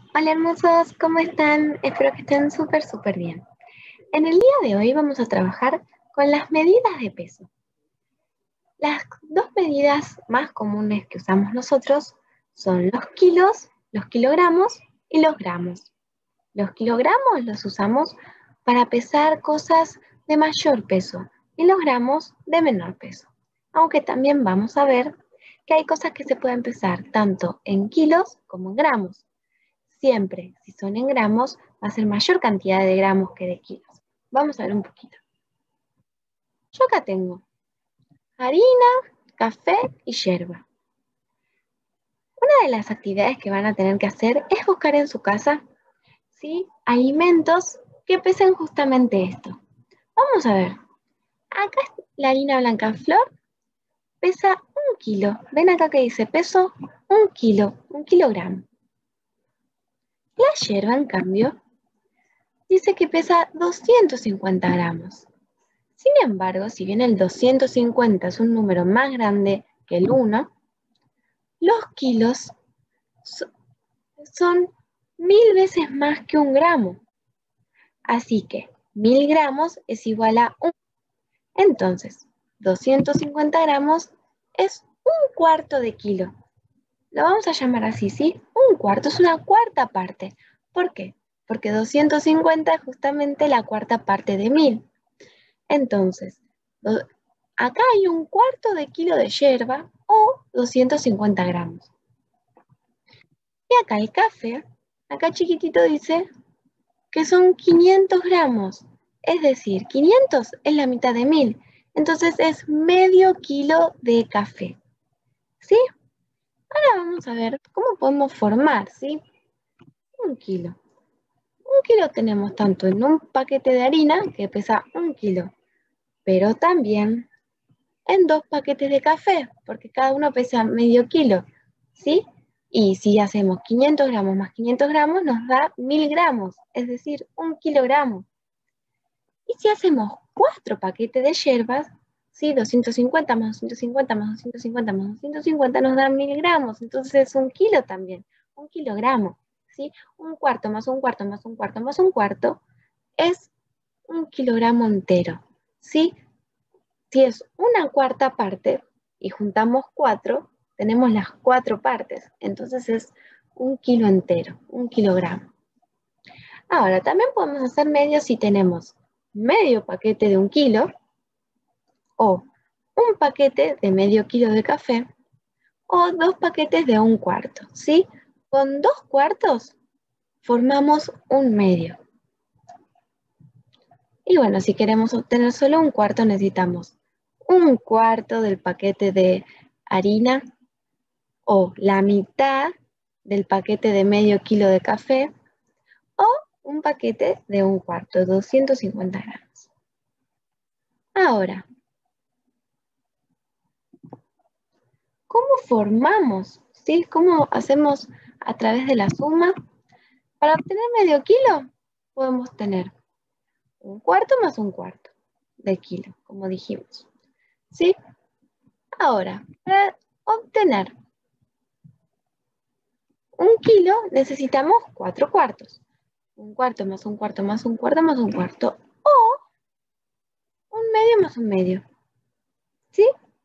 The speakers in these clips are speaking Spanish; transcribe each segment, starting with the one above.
Hola hermosos, ¿cómo están? Espero que estén súper bien. En el día de hoy vamos a trabajar con las medidas de peso. Las dos medidas más comunes que usamos nosotros son los kilos, los kilogramos y los gramos. Los kilogramos los usamos para pesar cosas de mayor peso y los gramos de menor peso. Aunque también vamos a ver que hay cosas que se pueden pesar tanto en kilos como en gramos. Siempre, si son en gramos, va a ser mayor cantidad de gramos que de kilos. Vamos a ver un poquito. Yo acá tengo harina, café y yerba. Una de las actividades que van a tener que hacer es buscar en su casa, ¿sí?, alimentos que pesen justamente esto. Vamos a ver. Acá la harina blanca en flor pesa 1 kilo. Ven acá que dice peso 1 kilo, 1 kilogramo. La yerba, en cambio, dice que pesa 250 gramos. Sin embargo, si bien el 250 es un número más grande que el 1, los kilos son 1000 veces más que 1 gramo. Así que 1000 gramos es igual a 1. Entonces, 250 gramos es 1/4 de kilo. Lo vamos a llamar así, ¿sí? 1/4 es una cuarta parte. ¿Por qué? Porque 250 es justamente la cuarta parte de 1000. Entonces, acá hay 1/4 de kilo de yerba o 250 gramos. Y acá el café, acá chiquitito dice que son 500 gramos. Es decir, 500 es la mitad de 1000. Entonces es medio kilo de café. ¿Sí? Ahora vamos a ver cómo podemos formar, ¿sí?, 1 kilo. 1 kilo tenemos tanto en un paquete de harina, que pesa 1 kilo, pero también en 2 paquetes de café, porque cada uno pesa medio kilo, ¿sí? Y si hacemos 500 gramos más 500 gramos, nos da 1000 gramos, es decir, 1 kilogramo. Y si hacemos 4 paquetes de yerbas, ¿sí?, 250 más 250 más 250 más 250 nos da 1000 gramos, entonces es 1 kilo también, 1 kilogramo, ¿sí? 1/4 más 1/4 más 1/4 más 1/4 es 1 kilogramo entero, ¿sí? Si es una cuarta parte y juntamos 4, tenemos las 4 partes. Entonces es 1 kilo entero, 1 kilogramo. Ahora, también podemos hacer medio si tenemos medio paquete de 1 kilo o un paquete de medio kilo de café o 2 paquetes de 1/4, ¿sí? Con 2/4 formamos un medio. Y bueno, si queremos obtener solo 1/4 necesitamos 1/4 del paquete de harina o la mitad del paquete de medio kilo de café o un paquete de 1/4, 250 gramos. Ahora, ¿cómo formamos? ¿Sí? ¿Cómo hacemos a través de la suma? Para obtener medio kilo podemos tener 1/4 más 1/4 de kilo, como dijimos, ¿sí? Ahora, para obtener 1 kilo necesitamos 4/4. 1/4 más 1/4 más 1/4 más 1/4 o 1 medio más 1 medio, ¿sí?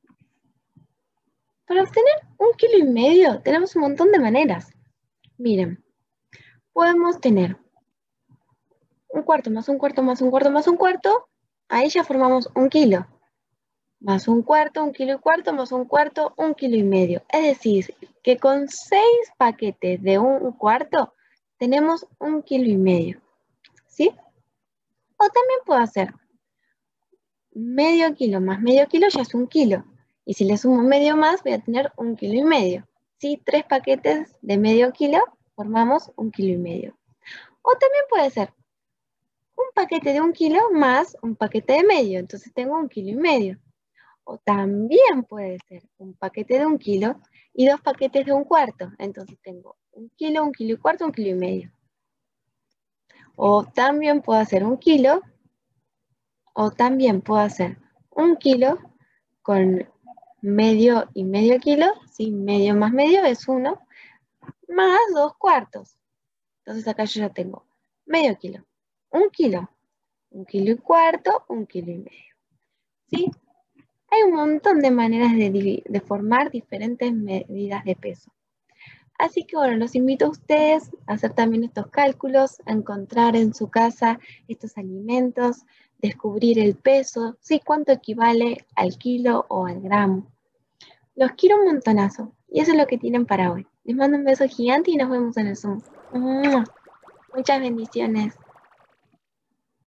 Para obtener 1,5 kilos tenemos un montón de maneras. Miren, podemos tener 1/4 más 1/4 más 1/4 más 1/4, ahí ya formamos 1 kilo. Más 1/4, 1,25 kilos más 1/4, 1,5 kilos. Es decir, que con 6 paquetes de 1/4 tenemos 1,5 kilos, ¿sí? O también puedo hacer medio kilo más medio kilo ya es 1 kilo. Y si le sumo medio más, voy a tener 1,5 kilos. ¿Sí? 3 paquetes de medio kilo formamos 1,5 kilos. O también puede ser un paquete de 1 kilo más un paquete de medio. Entonces tengo 1,5 kilos. O también puede ser un paquete de 1 kilo y 2 paquetes de 1/4. Entonces tengo 1 kilo, 1,25 kilos, 1,5 kilos. O también puedo hacer 1 kilo. O también puedo hacer 1 kilo con medio y medio kilo, ¿sí? Medio más medio es 1, más 2/4. Entonces acá yo ya tengo medio kilo, 1 kilo y cuarto, 1,5 kilos. ¿Sí? Hay un montón de maneras de formar diferentes medidas de peso. Así que bueno, los invito a ustedes a hacer también estos cálculos, a encontrar en su casa estos alimentos, descubrir el peso, ¿sí? Cuánto equivale al kilo o al gramo. Los quiero un montonazo y eso es lo que tienen para hoy. Les mando un beso gigante y nos vemos en el Zoom. ¡Mua! Muchas bendiciones.